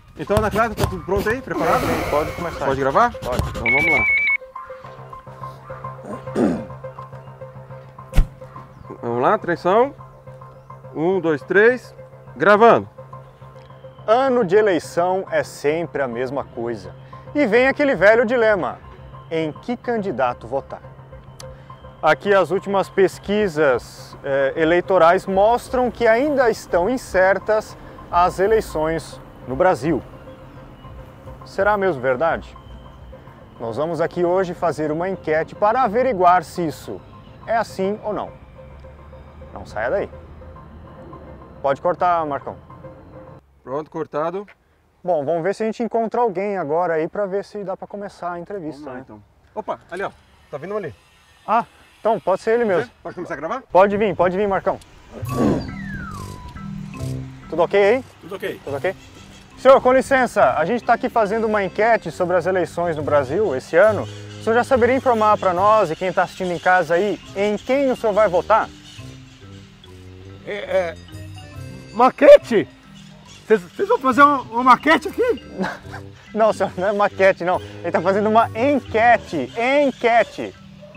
Então, Anacleto, tá tudo pronto aí? Preparado? Pode começar. Pode gravar? Pode. Então vamos lá. Vamos lá, atenção. 1, 2, 3. Gravando. Ano de eleição é sempre a mesma coisa. E vem aquele velho dilema: em que candidato votar? Aqui as últimas pesquisas eleitorais mostram que ainda estão incertas as eleições no Brasil. Será mesmo verdade? Nós vamos aqui hoje fazer uma enquete para averiguar se isso é assim ou não. Não saia daí. Pode cortar, Marcão. Pronto, cortado. Bom, vamos ver se a gente encontra alguém agora aí para ver se dá para começar a entrevista. Vamos lá, né? então. Opa, ali ó. Tá vindo um ali. Ah, então pode ser ele mesmo. Pode começar a gravar? Pode vir, Marcão. Tudo ok aí? Tudo ok. Tudo ok? Senhor, com licença, a gente está aqui fazendo uma enquete sobre as eleições no Brasil esse ano. O senhor já saberia informar para nós e quem está assistindo em casa aí em quem o senhor vai votar? Maquete? Vocês vão fazer uma maquete aqui? Não, senhor, não é maquete, não. Ele está fazendo uma enquete. Enquete.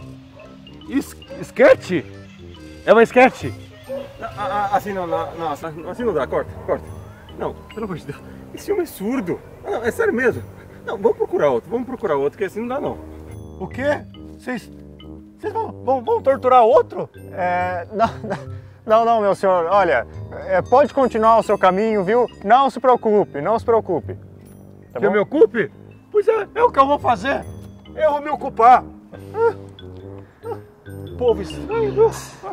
Esquete? É uma esquete? Assim não, assim não dá, corta. Não, pelo amor de Deus, esse homem é surdo. Não, é sério mesmo. Não, vamos procurar outro, que assim não dá não. O quê? Vocês vão torturar outro? Não, meu senhor. Olha, pode continuar o seu caminho, viu? Não se preocupe. Tá Que eu bom? me ocupe? Pois é o que eu vou fazer. Eu vou me ocupar. Povo estranho, viu?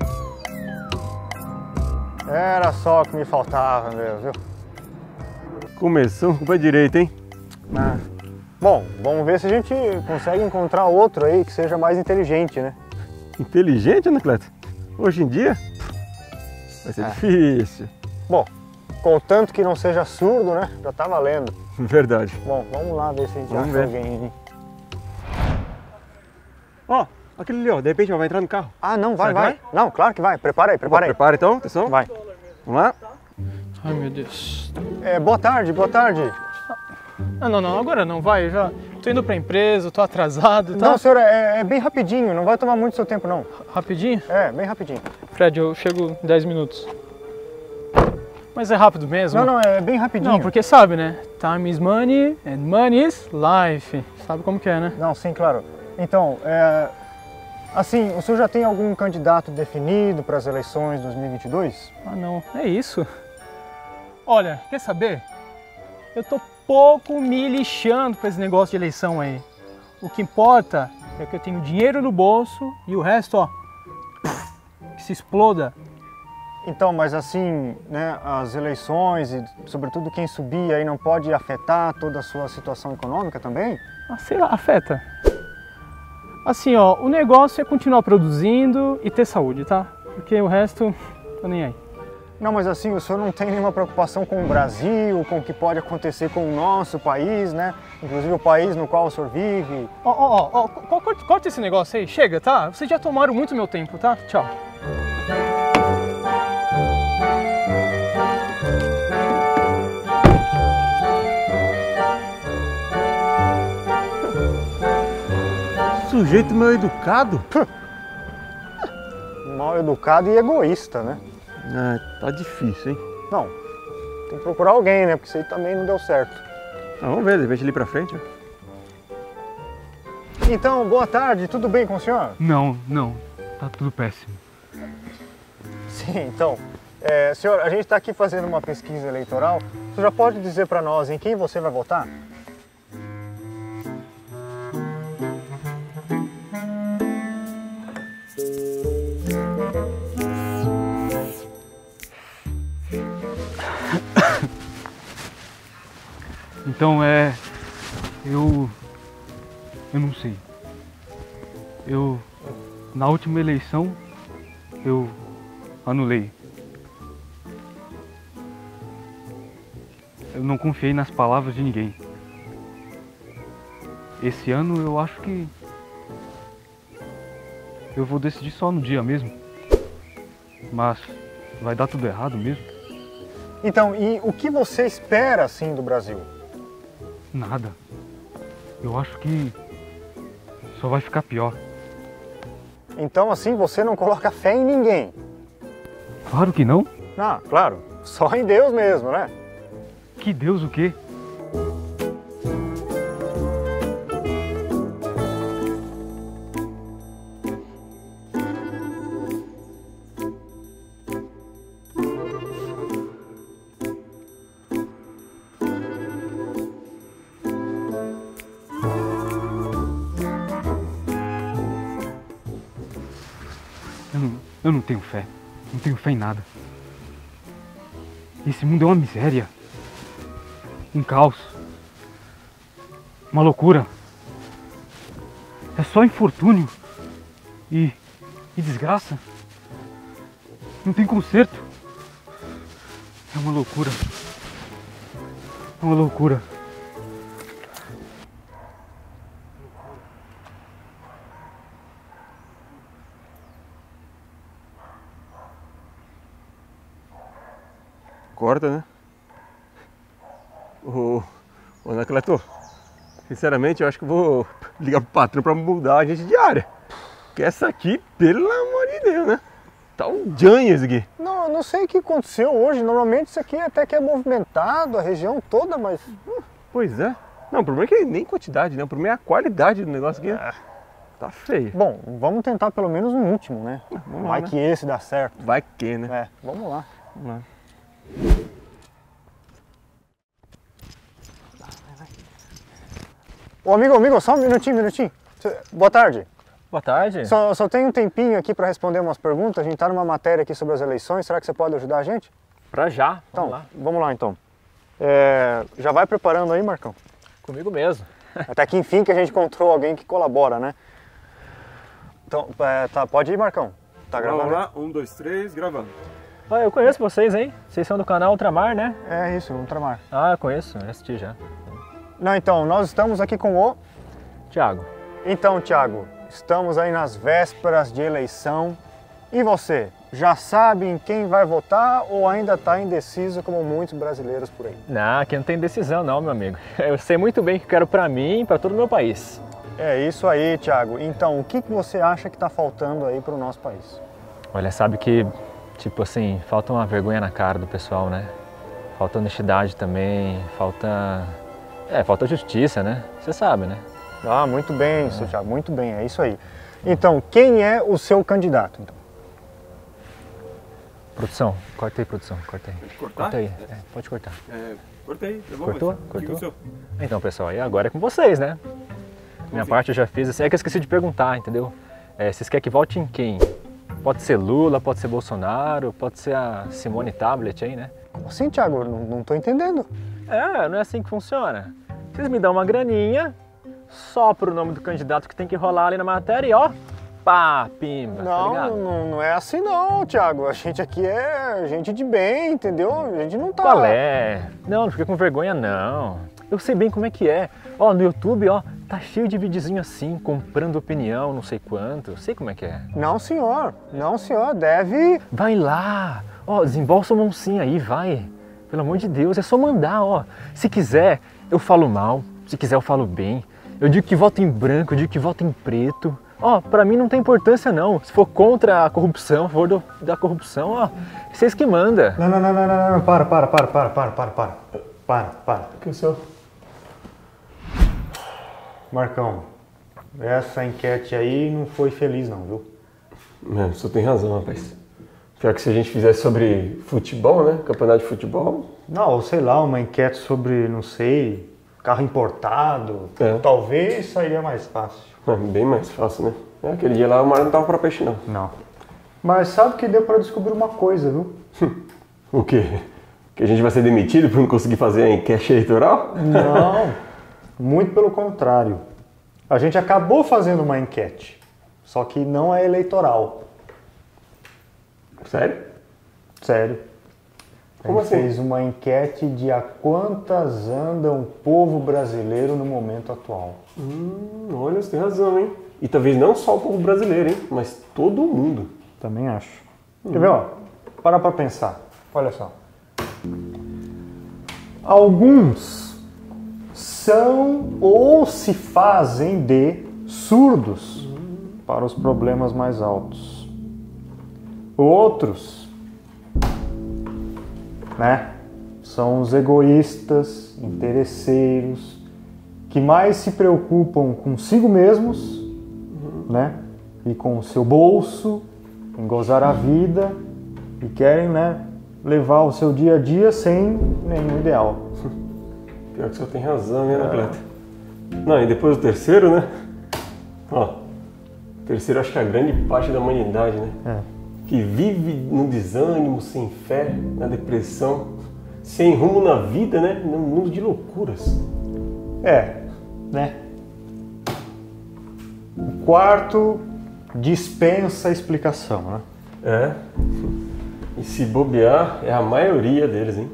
Era só o que me faltava mesmo, viu? Começou com o pé direito, hein? Bom, vamos ver se a gente consegue encontrar outro aí que seja mais inteligente, né? Inteligente, Anacleto? Hoje em dia? Vai ser difícil. Bom, contanto que não seja surdo, né? Já tá valendo. Verdade. Bom, vamos lá ver se a gente Vamos acha ver. alguém aí. Ó, aquele ali, ó, de repente vai entrar no carro. Ah, não, vai. Será que Não, claro que vai. Prepara aí. Prepara então, atenção. Vai. Vamos lá. Ai, meu Deus. Boa tarde. Não, agora não, vai, eu já tô indo pra empresa, tô atrasado, tá? Não, senhor, é bem rapidinho, não vai tomar muito seu tempo, não. Rapidinho? Bem rapidinho. Fred, eu chego em 10 minutos. Mas é rápido mesmo? Não, é bem rapidinho. Não, porque sabe, né? Time is money and money is life. Sabe como que é, né? Não, sim, claro. Então, assim, o senhor já tem algum candidato definido para as eleições 2022? Ah, não, é isso. Olha, quer saber? Eu tô pouco me lixando pra esse negócio de eleição aí. O que importa é que eu tenho dinheiro no bolso e o resto, ó, que se exploda. Então, mas assim, né, as eleições e sobretudo quem subir aí não pode afetar toda a sua situação econômica também? Ah, sei lá, afeta. Assim, ó, o negócio é continuar produzindo e ter saúde, tá? Porque o resto, tô nem aí. Não, mas assim, o senhor não tem nenhuma preocupação com o Brasil, com o que pode acontecer com o nosso país, né? Inclusive o país no qual o senhor vive. Corta esse negócio aí, chega, tá? Vocês já tomaram muito meu tempo, tá? Tchau. Sujeito mal educado? Mal educado e egoísta, né? Tá difícil, hein? Não, tem que procurar alguém, né? Porque isso aí também não deu certo. Vamos ver, de repente ali pra frente. Ó. Então, boa tarde, tudo bem com o senhor? Não, tá tudo péssimo. Sim, então, senhor, a gente está aqui fazendo uma pesquisa eleitoral. O senhor já pode dizer para nós em quem você vai votar? Então eu não sei. Na última eleição eu anulei. Eu não confiei nas palavras de ninguém. Esse ano eu acho que eu vou decidir só no dia mesmo. Mas vai dar tudo errado mesmo. Então, e o que você espera, assim, do Brasil? Nada. Eu acho que só vai ficar pior. Então assim você não coloca fé em ninguém? Claro que não. Ah, claro, só em Deus mesmo, né? Que Deus o quê? Eu não tenho fé. Não tenho fé em nada. Esse mundo é uma miséria. Um caos. Uma loucura. É só infortúnio. E desgraça. Não tem conserto. É uma loucura. É uma loucura. Corta, né? Ô, Anacleto, sinceramente eu acho que eu vou ligar pro patrão pra mudar a gente de área. Porque essa aqui, pelo amor de Deus, né? Tá um janho esse aqui. Não, não sei o que aconteceu hoje. Normalmente isso aqui até que é movimentado, a região toda, mas... Pois é. Não, o problema é que nem quantidade, né? O problema é a qualidade do negócio aqui. Tá feio. Bom, vamos tentar pelo menos um último, né? Vamos lá, Vai né? que esse dá certo. Vai que, né? É, vamos lá. Vamos lá. Ô amigo, só um minutinho. Boa tarde. Boa tarde. Só tem um tempinho aqui para responder umas perguntas. A gente tá numa matéria aqui sobre as eleições. Será que você pode ajudar a gente? Pra já. Então, vamos lá então. Já vai preparando aí, Marcão. Comigo mesmo. Até que enfim que a gente encontrou alguém que colabora, né? Então, tá, pode ir, Marcão. Tá gravando? Vamos lá, 1, 2, 3, gravando. Ah, eu conheço vocês, hein? Vocês são do canal Ultramar, né? É isso, Ultramar. Ah, eu conheço, eu assisti já. Não, então, nós estamos aqui com o... Tiago. Então, Thiago, estamos aí nas vésperas de eleição. E você, já sabe em quem vai votar ou ainda está indeciso como muitos brasileiros por aí? Não, aqui não tem decisão não, meu amigo. Eu sei muito bem o que eu quero pra mim e pra todo o meu país. É isso aí, Thiago. Então, o que você acha que está faltando aí para o nosso país? Olha, sabe que, tipo assim, falta uma vergonha na cara do pessoal, né? Falta honestidade também, falta justiça, né? Você sabe, né? Ah, muito bem, seu Thiago, muito bem, é isso aí. Então, quem é o seu candidato? Então? Produção, corta aí, produção, corta aí. Cortar? Corta aí, pode cortar. Cortei. Cortou? Cortou? Então, pessoal, aí agora é com vocês, né? Minha parte eu já fiz, assim, é que eu esqueci de perguntar, entendeu? Vocês querem que vote em quem? Pode ser Lula, pode ser Bolsonaro, pode ser a Simone Tablet aí, né? Como assim, Thiago? Não tô entendendo. Não é assim que funciona. Vocês me dão uma graninha, só pro nome do candidato que tem que rolar ali na matéria e ó, pá, pimba, tá ligado? Não é assim não, Thiago. A gente aqui é gente de bem, entendeu? A gente não tá... Qual é? Não fica com vergonha não. Eu sei bem como é que é. Ó, no YouTube, ó, tá cheio de videozinho assim, comprando opinião, não sei quanto. Eu sei como é que é. Não, senhor. Não, senhor. Deve... Vai lá. Ó, desembolsa uma oncinha aí, vai. Pelo amor de Deus, é só mandar, ó. Se quiser, eu falo mal. Se quiser, eu falo bem. Eu digo que voto em branco, eu digo que voto em preto. Ó, pra mim não tem importância não. Se for contra a corrupção, a favor da corrupção, ó, vocês que mandam. Não. Para. O que o senhor? Marcão, essa enquete aí não foi feliz não, viu? O senhor tem razão, rapaz. Pior que se a gente fizesse sobre futebol, né? Campeonato de futebol. Não, ou sei lá, uma enquete sobre, não sei, carro importado. Talvez sairia mais fácil. Bem mais fácil, né? Aquele dia lá o mar não tava pra peixe, não. Não. Mas sabe que deu pra descobrir uma coisa, viu? O quê? Que a gente vai ser demitido por não conseguir fazer a enquete eleitoral? Não, muito pelo contrário. A gente acabou fazendo uma enquete, só que não é eleitoral. Sério? Sério. Como A gente assim? fez uma enquete de a quantas anda o povo brasileiro no momento atual. Olha, você tem razão, hein? E talvez não só o povo brasileiro, hein? Mas todo mundo. Também acho. Quer ver, ó? Para pra pensar. Olha só. Alguns são ou se fazem de surdos para os problemas mais altos. Outros, né, são os egoístas, interesseiros, que mais se preocupam consigo mesmos, né, e com o seu bolso, em gozar a vida, e querem, né, levar o seu dia a dia sem nenhum ideal. Pior que o senhor tem razão, né, Anacleto? Não, e depois o terceiro, né? Ó, o terceiro acho que é a grande parte da humanidade, né? Que vive no desânimo, sem fé, na depressão, sem rumo na vida, né? Num mundo de loucuras. Né? O quarto dispensa explicação, né? É. E se bobear, é a maioria deles, hein?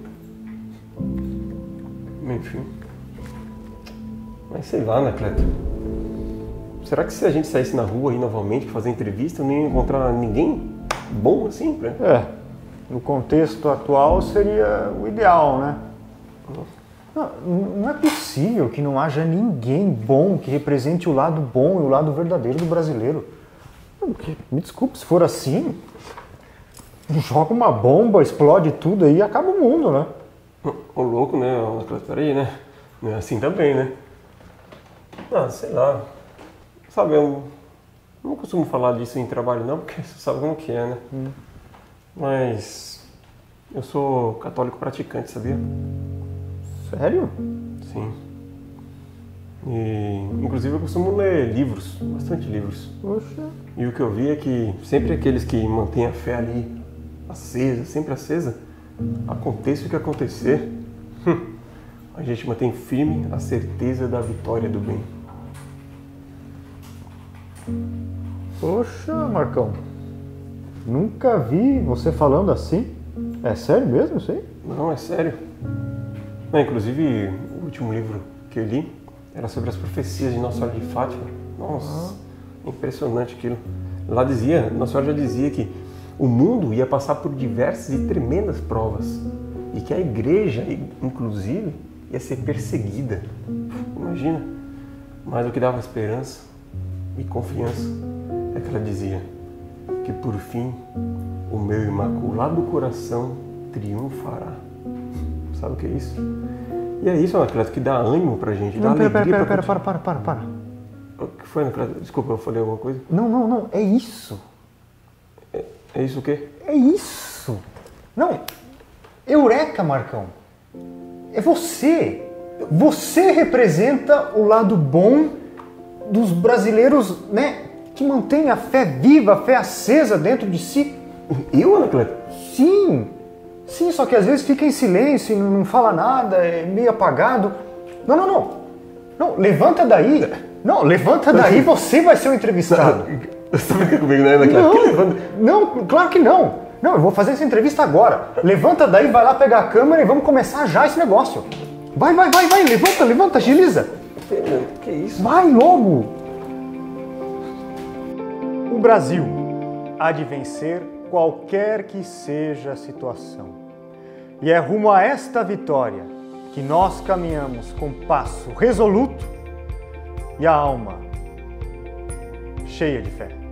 Enfim. Mas sei lá, né, Cleto? Será que se a gente saísse na rua aí novamente pra fazer entrevista, eu não ia encontrar ninguém bom assim, pra... No contexto atual seria o ideal, né? Não é possível que não haja ninguém bom que represente o lado bom e o lado verdadeiro do brasileiro. Me desculpe, se for assim, joga uma bomba, explode tudo aí e acaba o mundo, né? Ô louco, né? Peraí, né? Não é assim também, né? Ah, sei lá. Sabe, eu não costumo falar disso em trabalho não, porque você sabe como que é, né? Mas eu sou católico praticante, sabia? Sério? Sim. E, inclusive eu costumo ler livros, bastante livros. Poxa. E o que eu vi é que sempre aqueles que mantêm a fé ali acesa, sempre acesa, aconteça o que acontecer, a gente mantém firme a certeza da vitória do bem. Poxa, Marcão. Nunca vi você falando assim. É sério mesmo isso aí? Não, é sério. Não, inclusive, o último livro que eu li era sobre as profecias de Nossa Senhora de Fátima. Nossa, impressionante aquilo. Lá dizia, Nossa Senhora já dizia que o mundo ia passar por diversas e tremendas provas e que a igreja, inclusive, ia ser perseguida. Imagina. Mas o que dava esperança e confiança é que ela dizia que por fim o meu imaculado coração triunfará. Sabe o que é isso? E é isso, Anacleto, que dá ânimo pra gente, dá alegria pra gente. Para. O que foi, Anacleto? Desculpa, eu falei alguma coisa? Não, é isso. É isso o quê? É isso. Não, eureka, Marcão. É você. Você representa o lado bom dos brasileiros, né? Que mantém a fé viva, a fé acesa dentro de si. Eu, Anacleto? Sim, só que às vezes fica em silêncio, não fala nada, é meio apagado. Não, levanta daí. Não, levanta daí, você vai ser o entrevistado. Você tá brincando comigo, né, Anacleto? Não, claro que não. Não, eu vou fazer essa entrevista agora. Levanta daí, vai lá pegar a câmera e vamos começar já esse negócio. Vai, levanta, agiliza. Que isso? Vai logo. O Brasil há de vencer qualquer que seja a situação. E é rumo a esta vitória que nós caminhamos com passo resoluto e a alma cheia de fé.